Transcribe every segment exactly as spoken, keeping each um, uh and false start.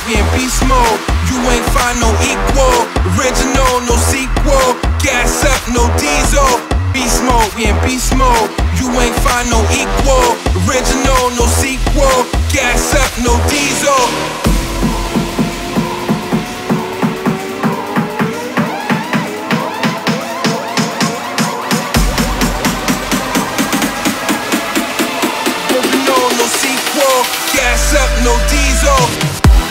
we in beast mode. You ain't find no equal. Original, no sequel. Gas up, no diesel. Beast mode, we in beast mode. You ain't find no equal. Original, no sequel. Gas up, no diesel. No sequel, gas up, no diesel.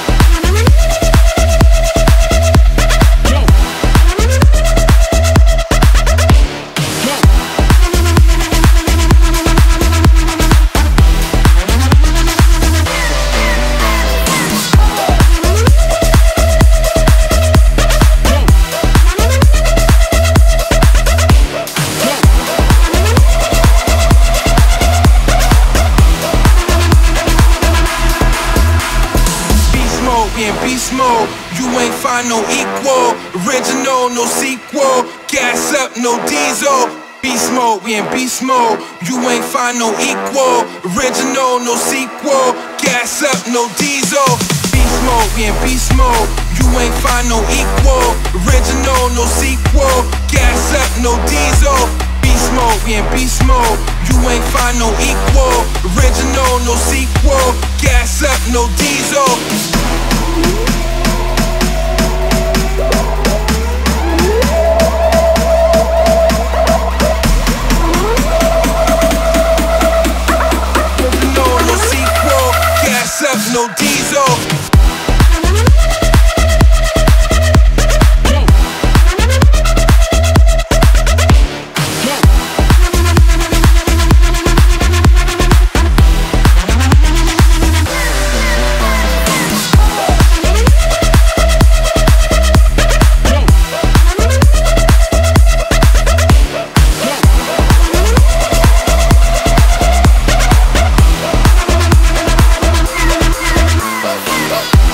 We in beast mode, you ain't find no equal. Original, no sequel. Gas up, no diesel. Beast mode, we in beast mode. You ain't find no equal. Original, no sequel. Gas up, no diesel. Beast mode, we in beast mode. You ain't find no equal. Original, no sequel. Gas up, no diesel. Beast mode, we in beast mode. You ain't find no equal. Original, no sequel. Gas up, no diesel. No diesel. Bye.